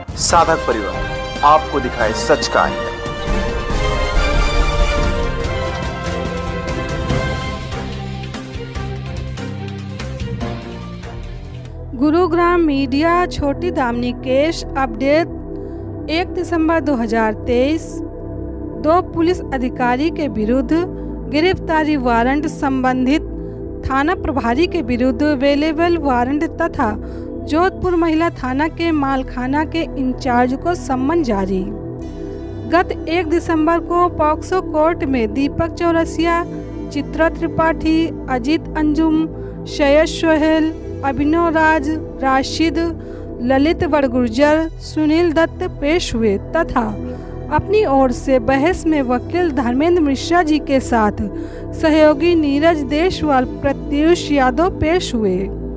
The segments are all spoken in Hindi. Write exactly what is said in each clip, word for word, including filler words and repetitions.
साधक परिवार आपको दिखाए सच का आईना। गुरुग्राम मीडिया छोटी दामनी केस अपडेट एक दिसंबर दो हज़ार तेईस। दो पुलिस अधिकारी के विरुद्ध गिरफ्तारी वारंट, संबंधित थाना प्रभारी के विरुद्ध अवेलेबल वारंट तथा जोधपुर महिला थाना के मालखाना के इंचार्ज को सम्मन जारी। गत एक दिसंबर को पॉक्सो कोर्ट में दीपक चौरसिया, चित्रा त्रिपाठी, अजीत अंजुम, सैयद सोहेल, अभिनव राज, राशिद, ललित बड़गुर्जर, सुनील दत्त पेश हुए तथा अपनी ओर से बहस में वकील धर्मेंद्र मिश्रा जी के साथ सहयोगी नीरज देशवाल, प्रत्युष यादव पेश हुए।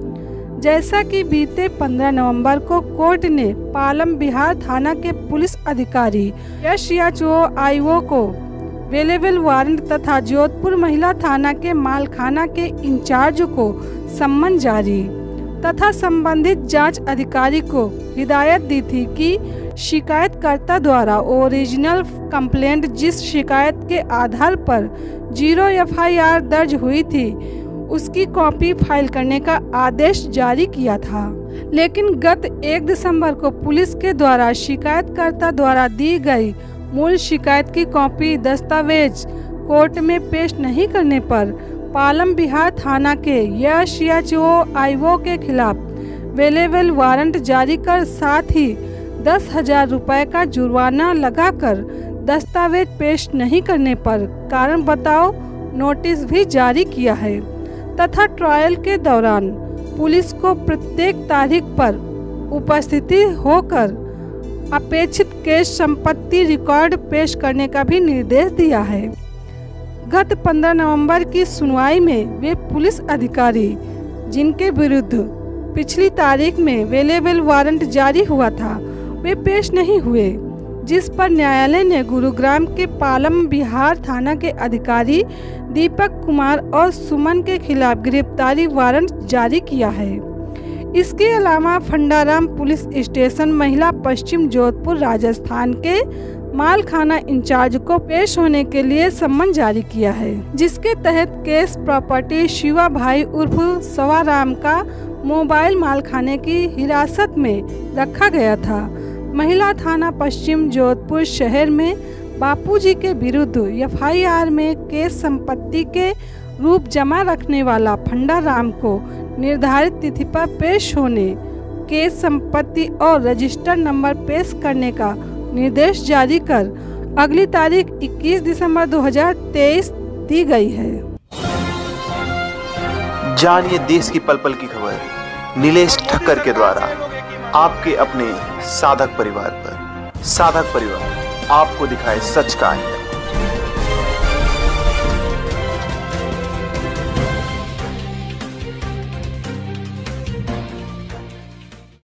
जैसा कि बीते पंद्रह नवंबर को कोर्ट ने पालम बिहार थाना के पुलिस अधिकारी एस एच ओ आई ओ को अवेलेबल वारंट तथा जोधपुर महिला थाना के मालखाना के इंचार्ज को सम्मन जारी तथा संबंधित जांच अधिकारी को हिदायत दी थी कि शिकायतकर्ता द्वारा ओरिजिनल कंप्लेंट जिस शिकायत के आधार पर जीरो एफ आई आर दर्ज हुई थी उसकी कॉपी फाइल करने का आदेश जारी किया था। लेकिन गत एक दिसंबर को पुलिस के द्वारा शिकायतकर्ता द्वारा दी गई मूल शिकायत की कॉपी दस्तावेज कोर्ट में पेश नहीं करने पर पालम बिहार थाना के एस एच ओ आई ओ के खिलाफ अवेलेबल वारंट जारी कर साथ ही दस हजार रुपये का जुर्माना लगाकर दस्तावेज पेश नहीं करने पर कारण बताओ नोटिस भी जारी किया है तथा ट्रायल के दौरान पुलिस को प्रत्येक तारीख पर उपस्थिति होकर अपेक्षित केस संपत्ति रिकॉर्ड पेश करने का भी निर्देश दिया है। गत पंद्रह नवंबर की सुनवाई में वे पुलिस अधिकारी जिनके विरुद्ध पिछली तारीख में अवेलेबल वारंट जारी हुआ था वे पेश नहीं हुए, जिस पर न्यायालय ने गुरुग्राम के पालम बिहार थाना के अधिकारी दीपक कुमार और सुमन के खिलाफ गिरफ्तारी वारंट जारी किया है। इसके अलावा फंडाराम पुलिस स्टेशन महिला पश्चिम जोधपुर राजस्थान के मालखाना इंचार्ज को पेश होने के लिए सम्मन जारी किया है, जिसके तहत केस प्रॉपर्टी शिवा भाई उर्फ सवाराम का मोबाइल मालखाने की हिरासत में रखा गया था। महिला थाना पश्चिम जोधपुर शहर में बापूजी के विरुद्ध एफ आई आर में केस संपत्ति के रूप जमा रखने वाला फंडाराम को निर्धारित तिथि पर पेश होने, केस संपत्ति और रजिस्टर नंबर पेश करने का निर्देश जारी कर अगली तारीख इक्कीस दिसंबर दो हज़ार तेईस दी गई है। जानिए देश की पल पल की खबर नीलेश ठक्कर के द्वारा आपके अपने साधक परिवार पर। साधक परिवार आपको दिखाए सच का आईना।